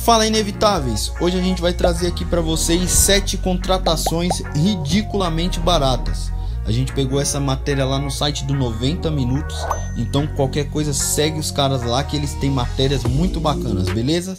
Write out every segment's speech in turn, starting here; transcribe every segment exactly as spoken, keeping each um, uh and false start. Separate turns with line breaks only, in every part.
Fala inevitáveis, hoje a gente vai trazer aqui para vocês sete contratações ridiculamente baratas. A gente pegou essa matéria lá no site do noventa minutos, então qualquer coisa segue os caras lá que eles têm matérias muito bacanas, beleza?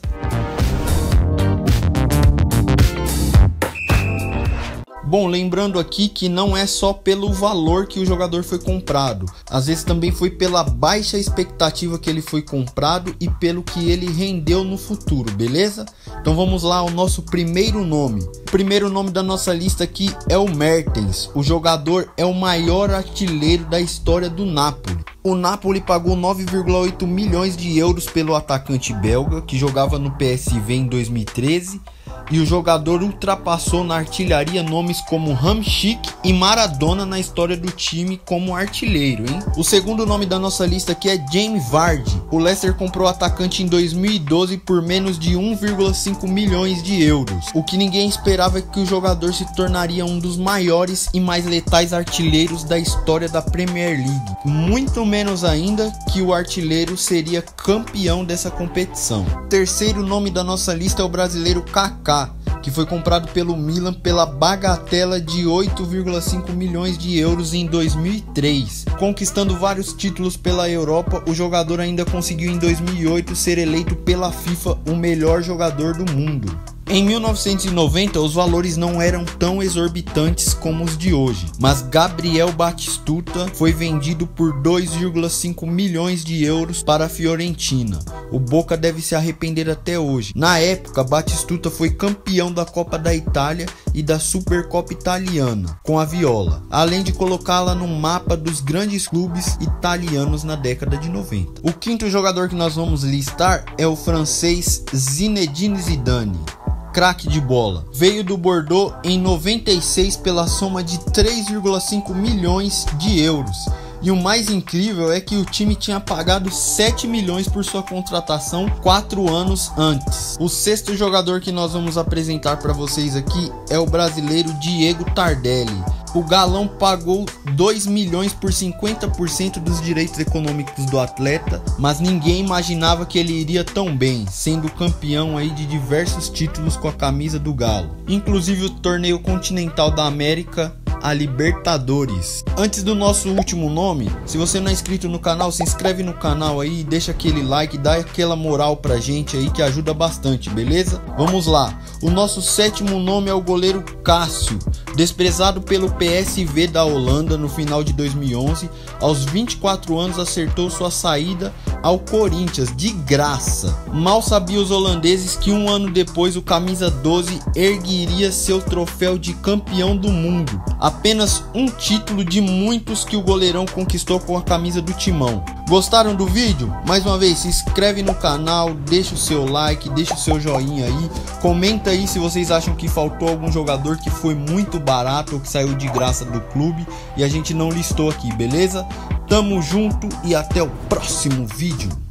Bom, lembrando aqui que não é só pelo valor que o jogador foi comprado, às vezes também foi pela baixa expectativa que ele foi comprado e pelo que ele rendeu no futuro, beleza? Então vamos lá ao nosso primeiro nome. O primeiro nome da nossa lista aqui é o Mertens. O jogador é o maior artilheiro da história do Napoli. O Napoli pagou nove vírgula oito milhões de euros pelo atacante belga, que jogava no P S V em dois mil e treze. E o jogador ultrapassou na artilharia nomes como Hamšík e Maradona na história do time como artilheiro, hein? O segundo nome da nossa lista aqui é Jamie Vardy. O Leicester comprou o atacante em dois mil e doze por menos de um vírgula cinco milhões de euros. O que ninguém esperava é que o jogador se tornaria um dos maiores e mais letais artilheiros da história da Premier League. Muito menos ainda que o artilheiro seria campeão dessa competição. O terceiro nome da nossa lista é o brasileiro Kaká, que foi comprado pelo Milan pela bagatela de oito vírgula cinco milhões de euros em dois mil e três. Conquistando vários títulos pela Europa, o jogador ainda conseguiu em dois mil e oito ser eleito pela FIFA o melhor jogador do mundo. Em mil novecentos e noventa, os valores não eram tão exorbitantes como os de hoje, mas Gabriel Batistuta foi vendido por dois vírgula cinco milhões de euros para a Fiorentina. O Boca deve se arrepender até hoje. Na época, Batistuta foi campeão da Copa da Itália e da Supercopa Italiana com a Viola, além de colocá-la no mapa dos grandes clubes italianos na década de noventa. O quinto jogador que nós vamos listar é o francês Zinedine Zidane. Craque de bola, veio do Bordeaux em noventa e seis pela soma de três vírgula cinco milhões de euros. E o mais incrível é que o time tinha pagado sete milhões por sua contratação quatro anos antes. O sexto jogador que nós vamos apresentar para vocês aqui é o brasileiro Diego Tardelli. O galão pagou dois milhões por cinquenta por cento dos direitos econômicos do atleta, mas ninguém imaginava que ele iria tão bem, sendo campeão aí de diversos títulos com a camisa do Galo, inclusive o torneio continental da América, a Libertadores. Antes do nosso último nome, se você não é inscrito no canal, se inscreve no canal aí, deixa aquele like, dá aquela moral pra gente aí que ajuda bastante, beleza? Vamos lá. O nosso sétimo nome é o goleiro Cássio, desprezado pelo P S V da Holanda no final de dois mil e onze. Aos vinte e quatro anos acertou sua saída ao Corinthians de graça. Mal sabiam os holandeses que um ano depois o camisa doze ergueria seu troféu de campeão do mundo. Apenas um título de muitos que o goleirão conquistou com a camisa do Timão. Gostaram do vídeo? Mais uma vez, se inscreve no canal, deixa o seu like, deixa o seu joinha aí. Comenta aí se vocês acham que faltou algum jogador que foi muito barato ou que saiu de graça do clube e a gente não listou aqui, beleza? Tamo junto e até o próximo vídeo.